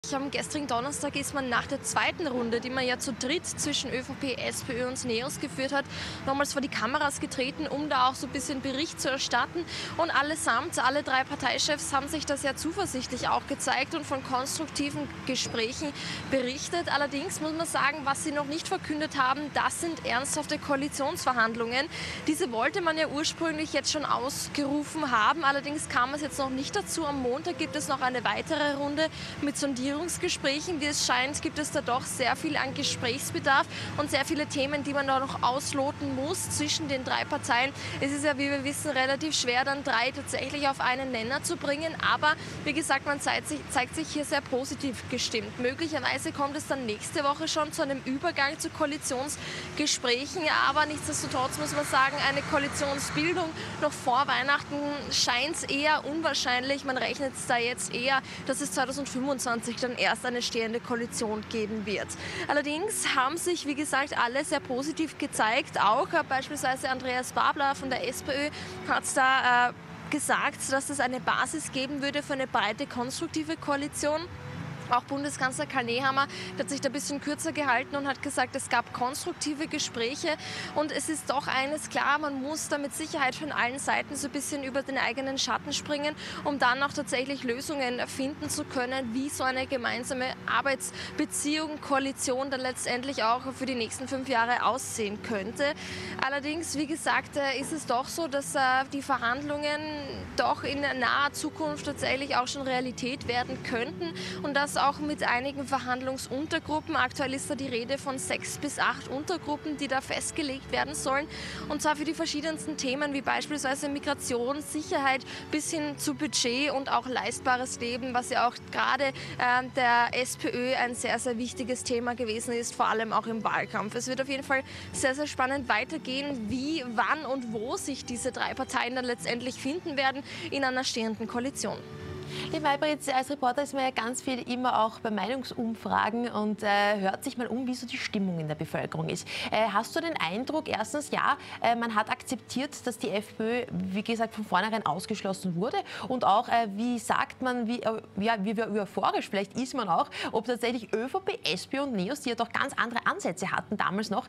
Am gestrigen Donnerstag ist man nach der zweiten Runde, die man ja zu dritt zwischen ÖVP, SPÖ und NEOS geführt hat, nochmals vor die Kameras getreten, um da auch so ein bisschen Bericht zu erstatten. Und allesamt, alle drei Parteichefs haben sich da sehr zuversichtlich auch gezeigt und von konstruktiven Gesprächen berichtet. Allerdings muss man sagen, was sie noch nicht verkündet haben, das sind ernsthafte Koalitionsverhandlungen. Diese wollte man ja ursprünglich jetzt schon ausgerufen haben, allerdings kam es jetzt noch nicht dazu. Am Montag gibt es noch eine weitere Runde mit Sondierungsgesprächen. Wie es scheint, gibt es da doch sehr viel an Gesprächsbedarf und sehr viele Themen, die man da noch ausloten muss zwischen den drei Parteien. Es ist ja, wie wir wissen, relativ schwer, dann drei tatsächlich auf einen Nenner zu bringen. Aber wie gesagt, man zeigt sich hier sehr positiv gestimmt. Möglicherweise kommt es dann nächste Woche schon zu einem Übergang zu Koalitionsgesprächen. Aber nichtsdestotrotz muss man sagen, eine Koalitionsbildung noch vor Weihnachten scheint eher unwahrscheinlich. Man rechnet da jetzt eher, dass es 2025 dann erst eine stehende Koalition geben wird. Allerdings haben sich, wie gesagt, alle sehr positiv gezeigt. Auch beispielsweise Andreas Babler von der SPÖ hat da gesagt, dass es eine Basis geben würde für eine breite, konstruktive Koalition. Auch Bundeskanzler Karl Nehammer hat sich da ein bisschen kürzer gehalten und hat gesagt, es gab konstruktive Gespräche. Und es ist doch eines klar, man muss da mit Sicherheit von allen Seiten so ein bisschen über den eigenen Schatten springen, um dann auch tatsächlich Lösungen finden zu können, wie so eine gemeinsame Arbeitsbeziehung, Koalition dann letztendlich auch für die nächsten 5 Jahre aussehen könnte. Allerdings, wie gesagt, ist es doch so, dass die Verhandlungen doch in naher Zukunft tatsächlich auch schon Realität werden könnten und das auch mit einigen Verhandlungsuntergruppen. Aktuell ist da die Rede von 6 bis 8 Untergruppen, die da festgelegt werden sollen. Und zwar für die verschiedensten Themen wie beispielsweise Migration, Sicherheit bis hin zu Budget und auch leistbares Leben, was ja auch gerade der SPÖ ein sehr, sehr wichtiges Thema gewesen ist, vor allem auch im Wahlkampf. Es wird auf jeden Fall sehr, sehr spannend weitergehen, wie, wann und wo sich diese drei Parteien dann letztendlich finden werden in einer stehenden Koalition. Liebe Maybrit, als Reporter ist man ja ganz viel immer auch bei Meinungsumfragen und hört sich mal um, wie so die Stimmung in der Bevölkerung ist. Hast du den Eindruck, erstens, ja, man hat akzeptiert, dass die FPÖ, wie gesagt, von vornherein ausgeschlossen wurde und auch, wie sagt man, wie euphorisch vielleicht ist man auch, ob tatsächlich ÖVP, SPÖ und NEOS, die ja doch ganz andere Ansätze hatten damals noch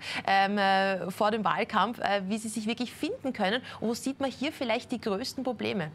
vor dem Wahlkampf, wie sie sich wirklich finden können und wo sieht man hier vielleicht die größten Probleme?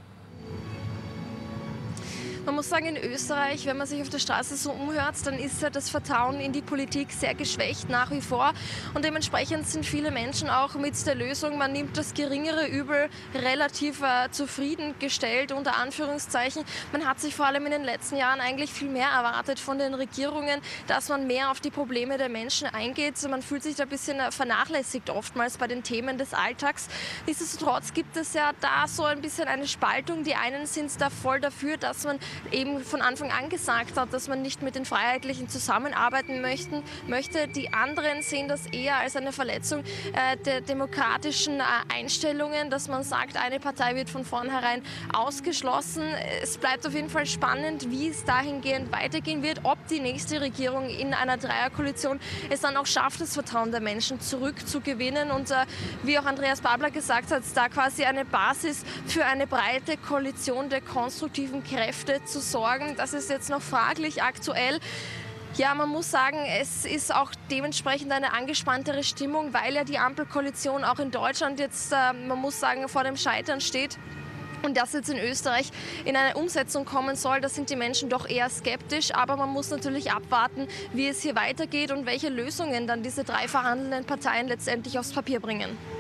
Man muss sagen, in Österreich, wenn man sich auf der Straße so umhört, dann ist ja das Vertrauen in die Politik sehr geschwächt nach wie vor. Und dementsprechend sind viele Menschen auch mit der Lösung, man nimmt das geringere Übel relativ zufriedengestellt, unter Anführungszeichen. Man hat sich vor allem in den letzten Jahren eigentlich viel mehr erwartet von den Regierungen, dass man mehr auf die Probleme der Menschen eingeht. Man fühlt sich da ein bisschen vernachlässigt oftmals bei den Themen des Alltags. Nichtsdestotrotz gibt es ja da so ein bisschen eine Spaltung. Die einen sind da voll dafür, dass man eben von Anfang an gesagt hat, dass man nicht mit den Freiheitlichen zusammenarbeiten möchte. Die anderen sehen das eher als eine Verletzung der demokratischen Einstellungen, dass man sagt, eine Partei wird von vornherein ausgeschlossen. Es bleibt auf jeden Fall spannend, wie es dahingehend weitergehen wird, ob die nächste Regierung in einer Dreierkoalition es dann auch schafft, das Vertrauen der Menschen zurückzugewinnen. Und wie auch Andreas Babler gesagt hat, da quasi eine Basis für eine breite Koalition der konstruktiven Kräfte zu sorgen. Das ist jetzt noch fraglich aktuell. Ja, man muss sagen, es ist auch dementsprechend eine angespanntere Stimmung, weil ja die Ampelkoalition auch in Deutschland jetzt, man muss sagen, vor dem Scheitern steht. Und das jetzt in Österreich in eine Umsetzung kommen soll, da sind die Menschen doch eher skeptisch. Aber man muss natürlich abwarten, wie es hier weitergeht und welche Lösungen dann diese drei verhandelnden Parteien letztendlich aufs Papier bringen.